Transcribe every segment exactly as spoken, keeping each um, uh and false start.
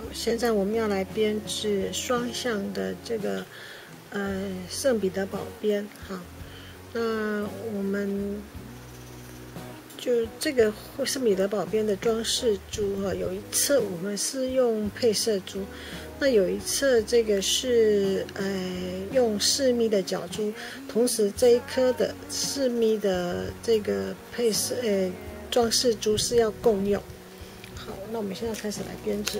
现在我们要来编制双向的这个呃圣彼得堡边。好，那我们就这个圣彼得堡边的装饰珠哈，有一侧我们是用配色珠，那有一侧这个是呃用四米的角珠，同时这一颗的四米的这个配色呃装饰珠是要共用。好，那我们现在开始来编制。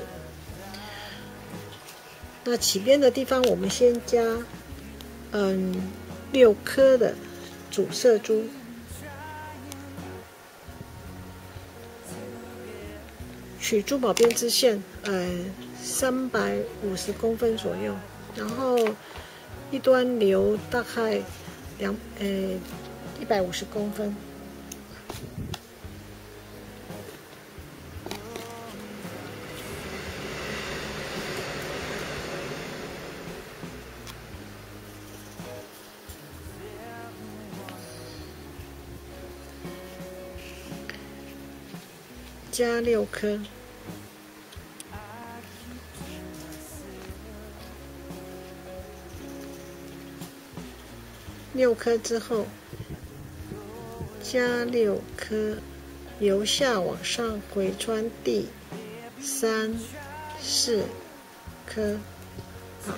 那起边的地方，我们先加嗯六颗的主色珠，取珠宝编织线，呃三百五十公分左右，然后一端留大概两呃一百五十公分。加六颗，六颗之后加六颗，由下往上回穿第三、四颗。好，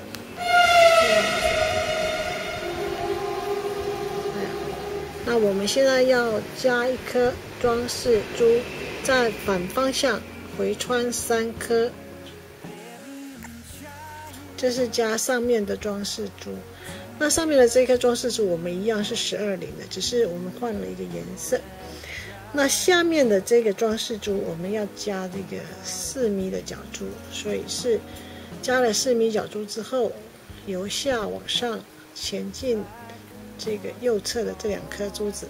那我们现在要加一颗装饰珠。在反方向回穿三颗，这是加上面的装饰珠。那上面的这颗装饰珠我们一样是十二厘的，只是我们换了一个颜色。那下面的这个装饰珠我们要加这个四米的角珠，所以是加了四米角珠之后，由下往上前进这个右侧的这两颗珠子。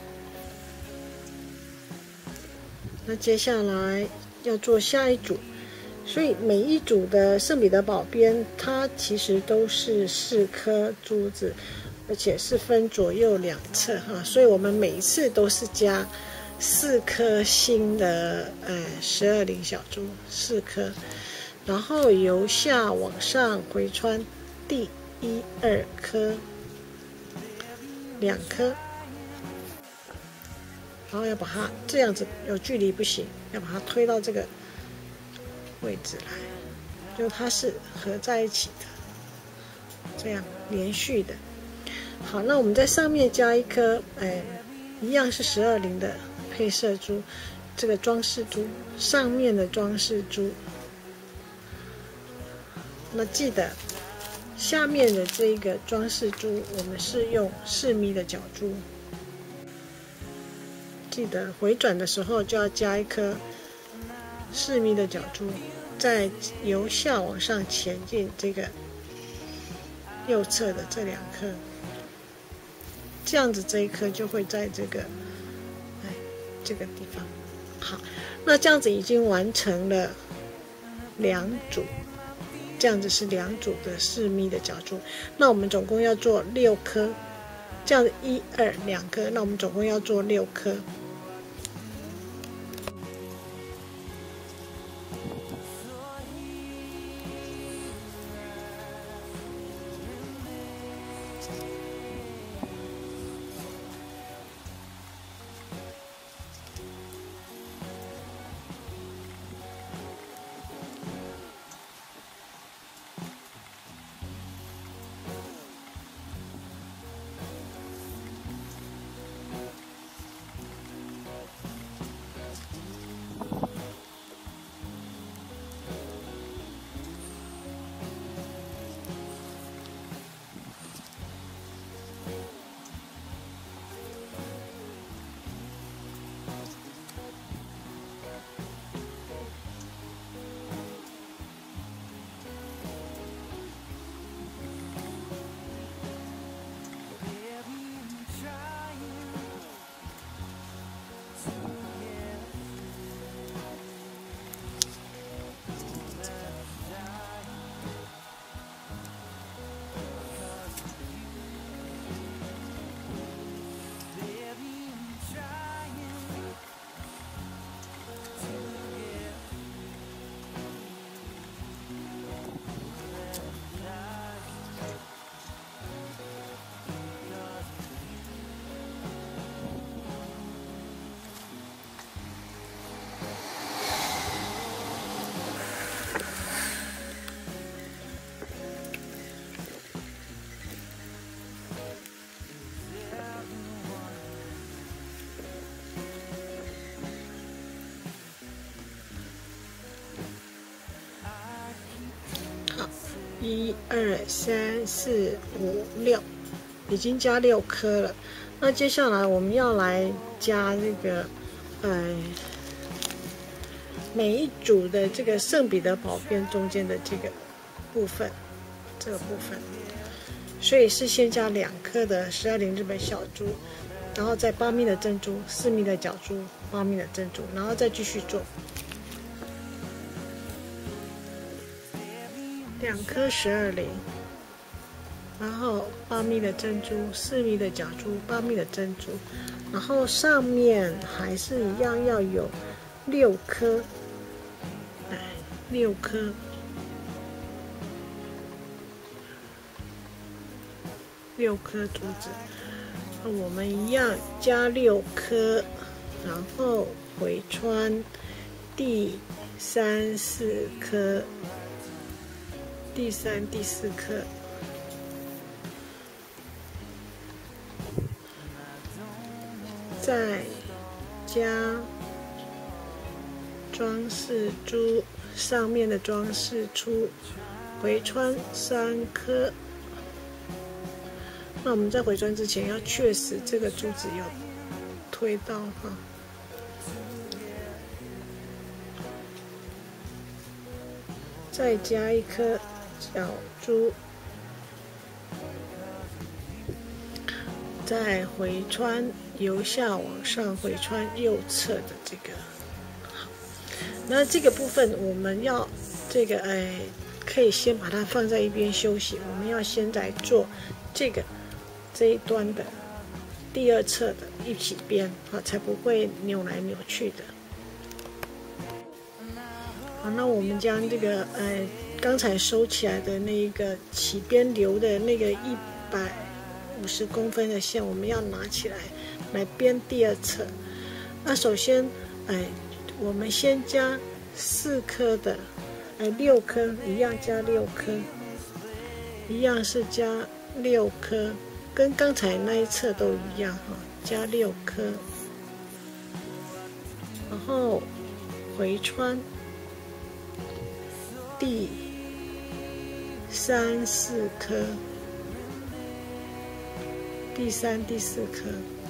那接下来要做下一组，所以每一组的圣彼得堡边，它其实都是四颗珠子，而且是分左右两侧哈，所以我们每一次都是加四颗新的呃十二厘小珠，四颗，然后由下往上回穿第一二颗，两颗。然后要把它这样子有距离不行，要把它推到这个位置来，就它是合在一起的，这样连续的。好，那我们在上面加一颗，哎，一样是十二厘的配色珠，这个装饰珠，上面的装饰珠。那记得下面的这个装饰珠，我们是用四米的角珠。记得回转的时候就要加一颗四米的角珠，再由下往上前进这个右侧的这两颗，这样子这一颗就会在这个哎这个地方。好，那这样子已经完成了两组，这样子是两组的四米的角珠。那我们总共要做六颗，这样子一二两颗，那我们总共要做六颗。 一二三四五六，已经加六颗了。那接下来我们要来加这个，呃，每一组的这个圣彼得堡边中间的这个部分，这个部分，所以是先加两颗的十二灵日本小珠，然后再八密的珍珠、四密的角珠、八密的珍珠，然后再继续做。两颗十二灵，然后八密的珍珠、四密的角珠、八密的珍珠，然后上面还是一样要有六颗，来六颗，六颗珠子，那我们一样加六颗，然后回穿第三四颗。第三、第四颗，再加装饰珠，上面的装饰珠回穿三颗。那我们在回穿之前要确实这个珠子有推到哈。再加一颗角珠，再回穿，由下往上回穿右侧的这个。好，那这个部分我们要这个哎，可以先把它放在一边休息。我们要先来做这个这一端的第二侧的一起编，好，才不会扭来扭去的。好，那我们将这个呃刚才收起来的那一个起边留的那个一百五十公分的线，我们要拿起来来编第二侧。那首先，哎，我们先加四颗的，哎，六颗一样加六颗，一样是加六颗，跟刚才那一侧都一样哈，加六颗，然后回穿。第三四颗，第三、第四颗，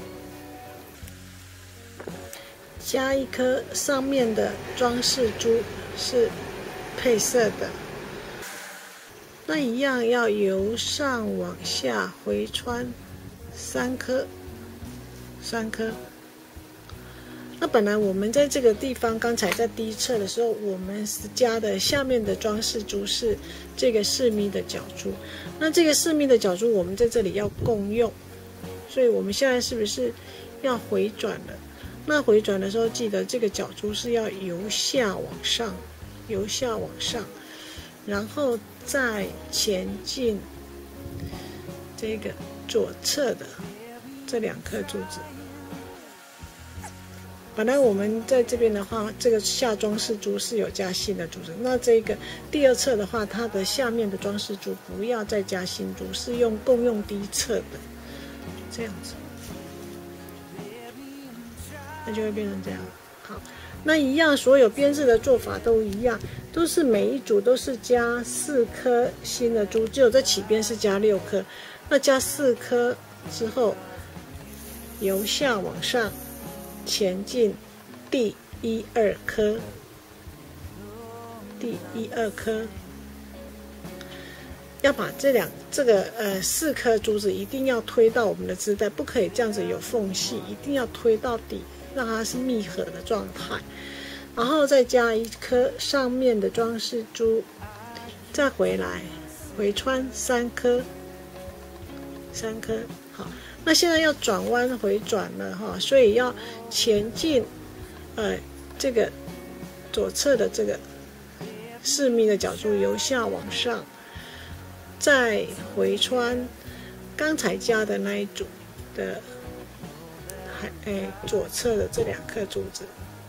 加一颗上面的装饰珠是配色的，那一样要由上往下回穿三颗，三颗。那本来我们在这个地方，刚才在第一侧的时候，我们是加的下面的装饰珠是这个四密的角珠。那这个四密的角珠，我们在这里要共用，所以我们现在是不是要回转了？那回转的时候，记得这个角珠是要由下往上，由下往上，然后再前进这个左侧的这两颗珠子。本来我们在这边的话，这个下装饰珠是有加新的珠子，那这个第二侧的话，它的下面的装饰珠不要再加新珠，是用共用第一侧的，这样子，那就会变成这样。好，那一样，所有编制的做法都一样，都是每一组都是加四颗新的珠，只有在起边是加六颗，那加四颗之后，由下往上。前进第一二颗，第一二颗，要把这两这个呃四颗珠子一定要推到我们的织带，不可以这样子有缝隙，一定要推到底，让它是密合的状态。然后再加一颗上面的装饰珠，再回来回穿三颗，三颗，好。那现在要转弯回转了哈，所以要前进，呃，这个左侧的这个四密的角珠由下往上，再回穿刚才加的那一组的，还哎左侧的这两颗珠子。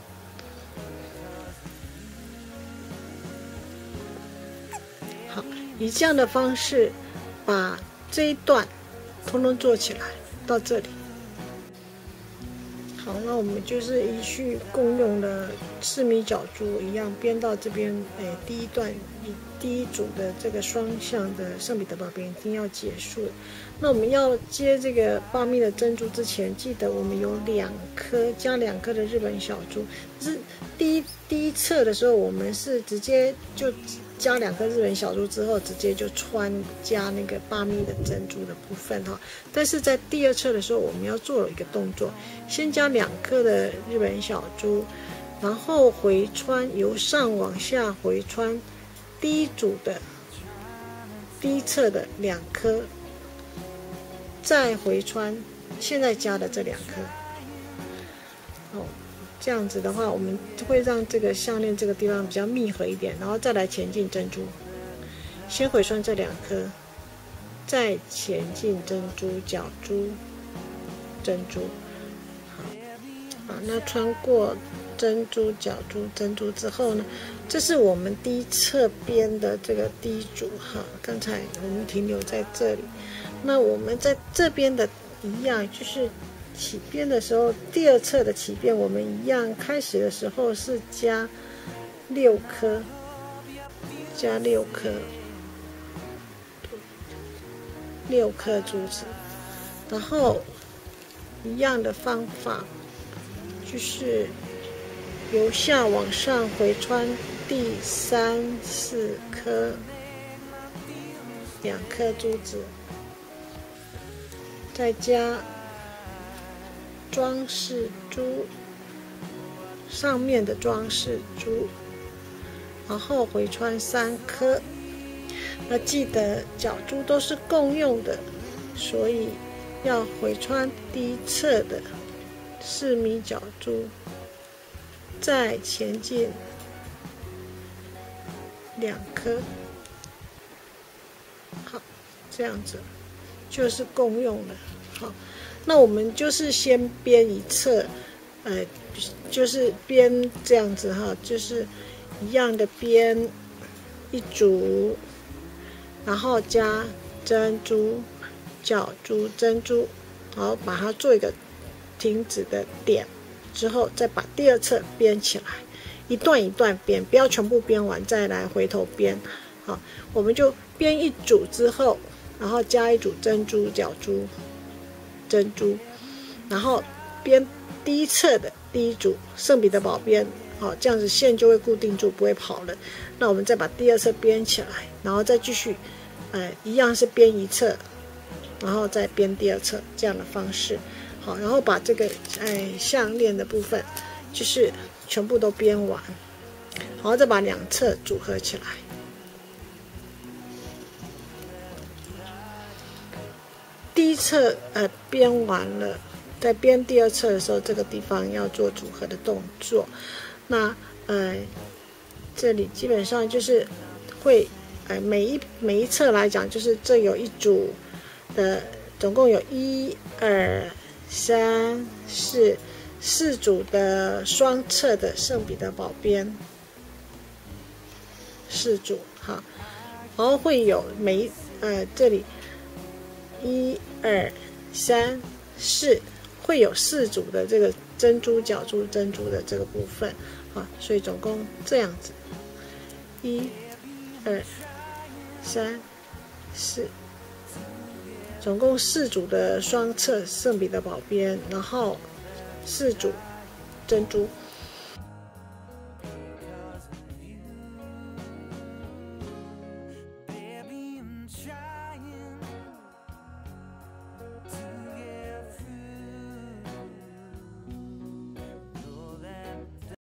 好，以这样的方式把这一段通通做起来。到这里，好， 好，那我们就是依序共用的四米角珠一样编到这边，哎，第一段第一组的这个双向的圣彼得堡边一定要结束。那我们要接这个八密的珍珠之前，记得我们有两颗加两颗的日本小珠。是第一第一册的时候，我们是直接就加两颗日本小珠之后，直接就穿加那个八密的珍珠的部分哈。但是在第二册的时候，我们要做一个动作，先加两颗的日本小珠，然后回穿，由上往下回穿第一组的第一册的两颗。再回穿现在加的这两颗，哦，这样子的话，我们会让这个项链这个地方比较密合一点，然后再来前进珍珠，先回穿这两颗，再前进珍珠角珠，珍珠，好，好，那穿过珍珠角珠珍珠之后呢，这是我们第一侧边的这个第一组哈，刚才我们停留在这里。那我们在这边的一样，就是起边的时候，第二侧的起边我们一样，开始的时候是加六颗，加六颗，六颗珠子，然后一样的方法，就是由下往上回穿第三四颗，两颗珠子。再加装饰珠，上面的装饰珠，然后回穿三颗。那记得角珠都是共用的，所以要回穿第一侧的四米角珠，再前进两颗。好，这样子。就是共用的，好，那我们就是先编一侧，呃，就是编这样子哈，就是一样的编一组，然后加珍珠、角珠、珍珠，然后把它做一个停止的点，之后再把第二侧编起来，一段一段编，不要全部编完再来回头编，好，我们就编一组之后。然后加一组珍珠角珠，珍珠，然后编第一侧的第一组圣彼得堡边，好，这样子线就会固定住，不会跑了。那我们再把第二侧编起来，然后再继续，呃，一样是编一侧，然后再编第二侧这样的方式，好，然后把这个哎项链的部分，就是全部都编完，然后再把两侧组合起来。第一侧呃编完了，在编第二侧的时候，这个地方要做组合的动作。那呃，这里基本上就是会呃每一每一侧来讲，就是这有一组的，总共有一二三四四组的双侧的圣彼得堡边，四组好，然后会有每一呃这里。一二三四，会有四组的这个珍珠角珠珍珠的这个部分啊，所以总共这样子，一、二、三、四，总共四组的双侧圣彼得堡边，然后四组珍珠。